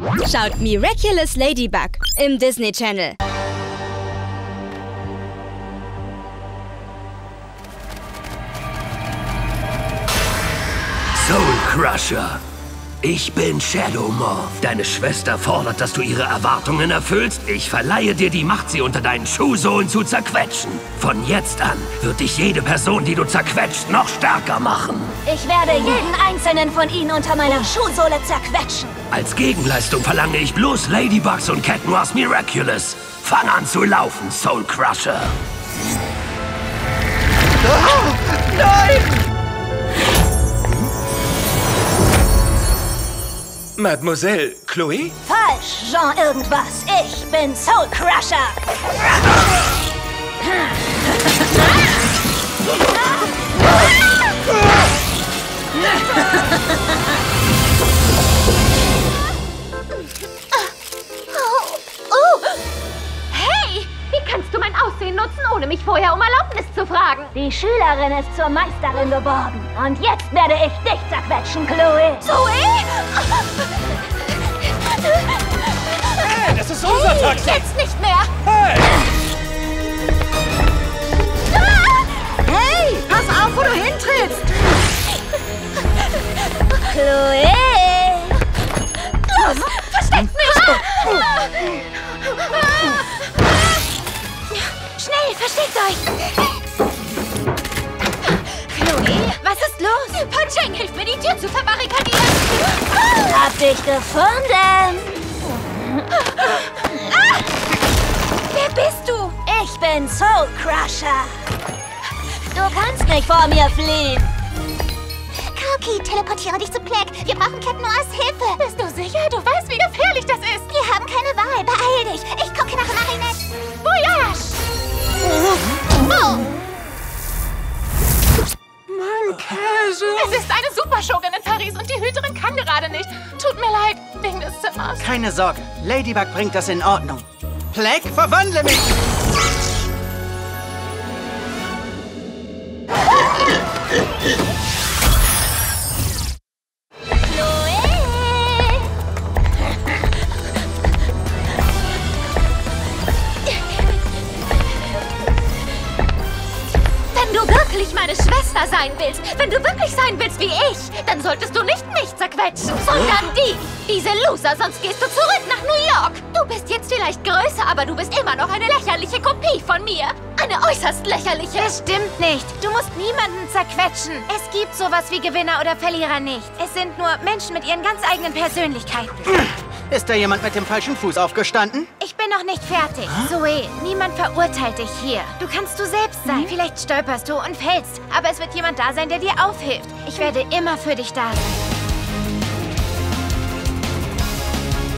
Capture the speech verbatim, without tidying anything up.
Schaut Miraculous Ladybug im Disney Channel. Soul Crusher. Ich bin Shadow Morph. Deine Schwester fordert, dass du ihre Erwartungen erfüllst. Ich verleihe dir die Macht, sie unter deinen Schuhsohlen zu zerquetschen. Von jetzt an wird dich jede Person, die du zerquetscht, noch stärker machen. Ich werde jeden einzelnen von ihnen unter meiner Schuhsohle zerquetschen. Als Gegenleistung verlange ich bloß Ladybugs und Cat Noirs Miraculous. Fang an zu laufen, Soul Crusher. Oh, nein! Mademoiselle Chloe? Falsch, Jean irgendwas. Ich bin Soul Crusher. Oh. Hey, wie kannst du mein Aussehen nutzen, ohne mich vorher um Erlaubnis zu fragen? Die Schülerin ist zur Meisterin geworden. Und jetzt werde ich dich zerquetschen, Chloe. Zoe? Hey, das ist unser Hey, Taxi! jetzt nicht mehr! Hey! Hey, pass auf, wo du hintrittst! Chloe! Los, versteckt mich! Schnell, versteckt euch! Chloe, was ist los? Pancheng, hilf mir, die Tür zu verbarrikadieren! Hab dich gefunden! Ah! Wer bist du? Ich bin Soul Crusher. Du kannst nicht vor mir fliehen. Cookie, teleportiere dich zu Plague. Wir brauchen Cat Noirs Hilfe. Bist du sicher? Du weißt, wie gefährlich das ist. Wir haben keine Wahl. Beeil dich. Ich gucke nach Marinette. Voyage! Oh. Mein Käse! Es ist eine Superschurkin in Paris und die Hüterin kann gerade nicht. Tut mir leid, wegen des Zimmers. Keine Sorge, Ladybug bringt das in Ordnung. Plague, verwandle mich! Wenn du wirklich meine Schwester sein willst, wenn du wirklich sein willst wie ich, dann solltest du nicht mich zerquetschen, sondern die. Diese Loser, sonst gehst du zurück nach New York. Du bist jetzt vielleicht größer, aber du bist immer noch eine lächerliche Kopie von mir. Eine äußerst lächerliche. Das stimmt nicht. Du musst niemanden zerquetschen. Es gibt sowas wie Gewinner oder Verlierer nicht. Es sind nur Menschen mit ihren ganz eigenen Persönlichkeiten. Ist da jemand mit dem falschen Fuß aufgestanden? Ich bin noch nicht fertig. Zoe, niemand verurteilt dich hier. Du kannst du selbst sein. Vielleicht stolperst du und fällst, aber es wird jemand da sein, der dir aufhilft. Ich werde immer für dich da sein.